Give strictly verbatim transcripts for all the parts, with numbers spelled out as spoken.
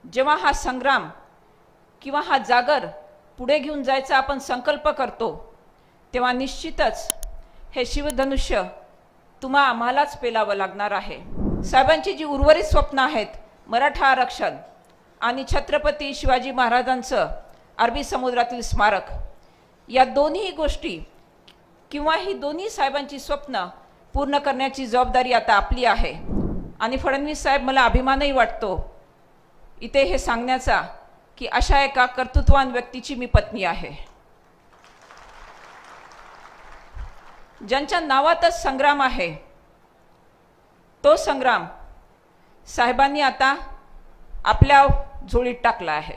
जेव्हा हा संग्राम किंवा हा जागर पुढे घेऊन जायचा आपण संकल्प करतो तेव्हा निश्चितच हे शिवधनुष्य तुम्हा आम्हालाच पेलावं लागणार आहे। साहेबांची जी उर्वरित स्वप्न आहेत, मराठा आरक्षण आणि छत्रपती शिवाजी महाराजांचं अरबी समुद्रातील स्मारक, या दोन्ही गोष्टी किंवा ही दोन्ही साहेबांची स्वप्न पूर्ण करण्याची जबाबदारी आता आपली आहे। आणि फडणवीस साहेब, मला अभिमानही वाटतो इथे हे सांगण्याचा की अशा एका कर्तृत्ववान व्यक्तीची मी पत्नी आहे, ज्यांच्या नावातच संग्राम आहे। तो संग्राम साहेबांनी आता आपल्या झोळीत टाकला आहे।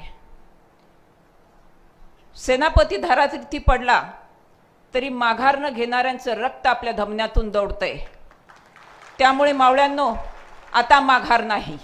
सेनापती धारातीर्थी पडला तरी माघार न घेणाऱ्यांचं रक्त आपल्या धमन्यातून दौडतंय। त्यामुळे मावळ्यांनो, आता माघार नाही।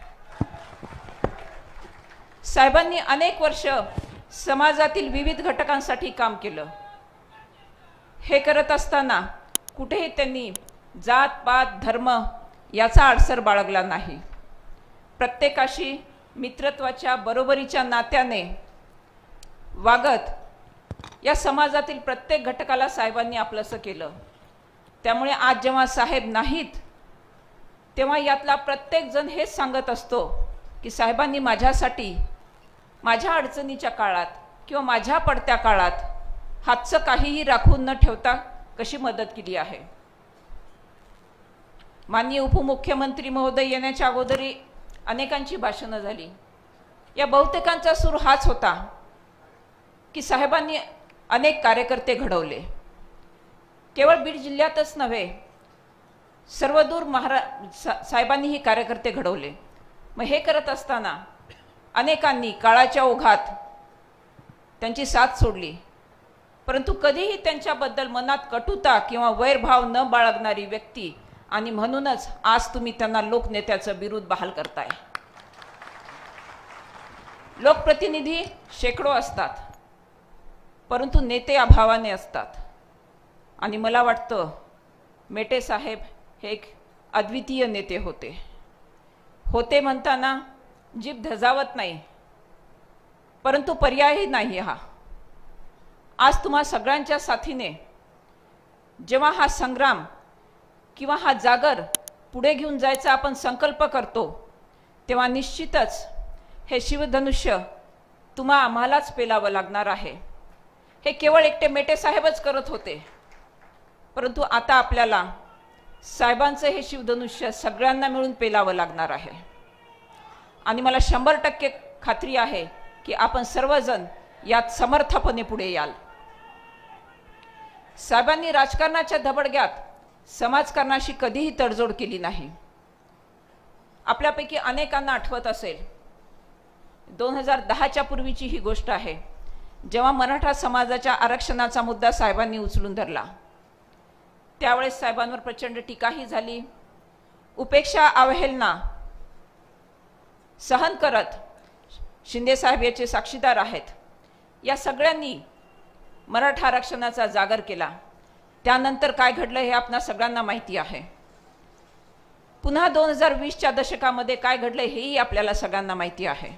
साहेबांनी अनेक वर्ष समाजातील विविध घटकांसाठी काम केलं। हे करत असताना कुठेही त्यांनी जात पात धर्म याचा आडसर बाळगला नाही। प्रत्येकाशी मित्रत्वाच्या बरोबरीच्या नात्याने वागत या समाजातील प्रत्येक घटकाला साहेबांनी आपलंसं केलं। त्यामुळे आज जेव्हा साहेब नाहीत तेव्हा यातला प्रत्येक जण हेच सांगत असतो की साहेबांनी माझ्यासाठी माझ्या अडचणीच्या काळात किंवा माझ्या पडत्या काळात हातचं काहीही राखून न ठेवता कशी मदत केली आहे। माननीय उपमुख्यमंत्री महोदय येण्याच्या अगोदरी अनेकांची भाषणं झाली। या बहुतेकांचा सूर हाच होता की साहेबांनी अनेक कार्यकर्ते घडवले। केवळ बीड जिल्ह्यातच नव्हे, सर्वदूर महारा साहेबांनी ही कार्यकर्ते घडवले। मग हे करत असताना अनेकांनी काळाच्या ओघात त्यांची साथ सोडली, परंतु कधीही त्यांच्याबद्दल मनात कटुता किंवा वैरभाव न बाळगणारी व्यक्ती, आणि म्हणूनच आज तुम्ही त्यांना लोकनेत्याचं बिरुद बहाल करताय। लोकप्रतिनिधी शेकडो असतात, परंतु नेते अभावाने असतात। आणि मला वाटतं मेटे साहेब हे एक अद्वितीय नेते होते। होते म्हणताना जीभ धजावत नाही, परंतु पर्यायही नाही हा। आज तुम्हा सगळ्यांच्या साथीने जेव्हा हा संग्राम किंवा हा जागर पुढे घेऊन जायचा आपण संकल्प करतो तेव्हा निश्चितच हे शिवधनुष्य तुम्हा आम्हालाच पेलावं लागणार आहे। हे केवळ एकटे मेटे साहेबच करत होते, परंतु आता आपल्याला साहेबांचं हे शिवधनुष्य सगळ्यांना मिळून पेलावं लागणार आहे। आणि मला शंभर टक्के खात्री आहे की आपण सर्वजण यात समर्थपणे पुढे याल। साहेबांनी राजकारणाच्या धबडग्यात समाजकारणाशी कधीही तडजोड केली नाही। आपल्यापैकी अनेकांना आठवत असेल, दोन हजार दहाच्या पूर्वीची ही गोष्ट आहे, जेव्हा मराठा समाजाच्या आरक्षणाचा मुद्दा साहेबांनी उचलून धरला। त्यावेळेस साहेबांवर प्रचंड टीकाही झाली, उपेक्षा अवहेलना सहन करत शिंदे साहेब याचे साक्षीदार आहेत, या सगळ्यांनी मराठा आरक्षणाचा जागर केला। त्यानंतर काय घडलं हे आपणा सगळ्यांना माहिती आहे। पुन्हा दोन हजार वीसच्या दशकामध्ये काय घडलं हेही आपल्याला सगळ्यांना माहिती आहे।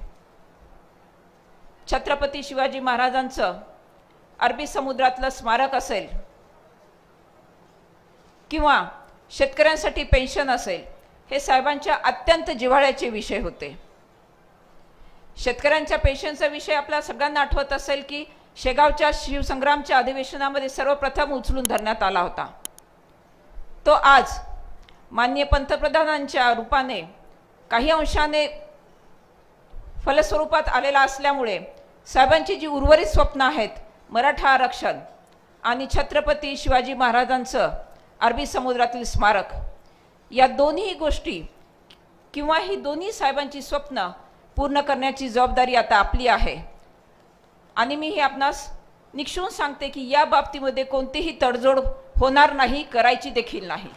छत्रपती शिवाजी महाराजांचं अरबी समुद्रातलं स्मारक असेल किंवा शेतकऱ्यांसाठी पेन्शन असेल, हे साहेबांच्या अत्यंत जिव्हाळ्याचे विषय होते। शेतकऱ्यांच्या पेन्शनचा विषय आपल्या सगळ्यांना आठवत असेल की शेगावच्या शिवसंग्रामच्या अधिवेशनामध्ये सर्वप्रथम उचलून धरण्यात आला होता। तो आज माननीय पंतप्रधानांच्या रूपाने काही अंशाने फलस्वरूपात आलेला असल्यामुळे साहेबांची जी उर्वरित स्वप्न आहेत, मराठा आरक्षण आणि छत्रपती शिवाजी महाराजांचं अरबी समुद्रातील स्मारक, या दोन्ही गोष्टी किंवा ही दोन्ही साहेबांची स्वप्न पूर्ण करण्याची जबाबदारी आता आपली आहे। आणि मी हे आपणास निक्षून सांगते की या बाबतीमध्ये कोणतीही तडजोड होणार नाही, करायची देखील नाही।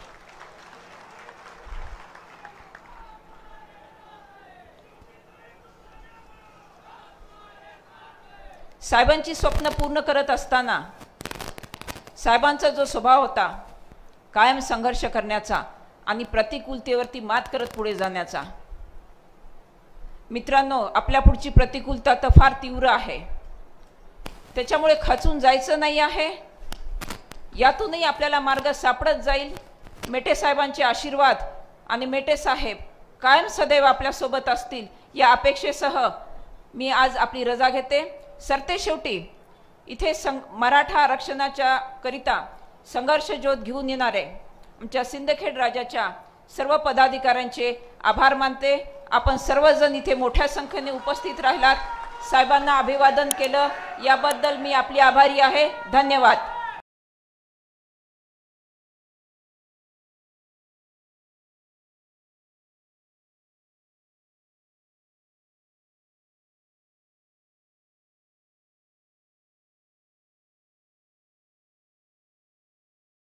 साहेबांची स्वप्न पूर्ण करत असताना साहेबांचा जो स्वभाव होता कायम संघर्ष करण्याचा आणि प्रतिकूलतेवरती मात करत पुढे जाण्याचा, मित्रांनो, आपल्या पुढची प्रतिकूलता तर फार तीव्र आहे, त्याच्यामुळे खचून जायचं नाही आहे. यातूनही आपल्याला मार्ग सापडत जाईल. मेटे साहेबांचे आशीर्वाद आणि मेटे साहेब कायम सदैव आपल्यासोबत असतील या अपेक्षेसह मी आज आपली रजा घेते. सरते शेवटी इथे सं मराठा आरक्षणाच्या करिता संघर्ष ज्योत घेऊन येणारे आमच्या सिंदखेड राजाच्या सर्व पदाधिकाऱ्यांचे आभार मानते. आपण सर्वजण इथे मोठ्या संख्येने उपस्थित राहिलात, साहेबांना अभिवादन केलं, याबद्दल मी आपली आभारी आहे. धन्यवाद.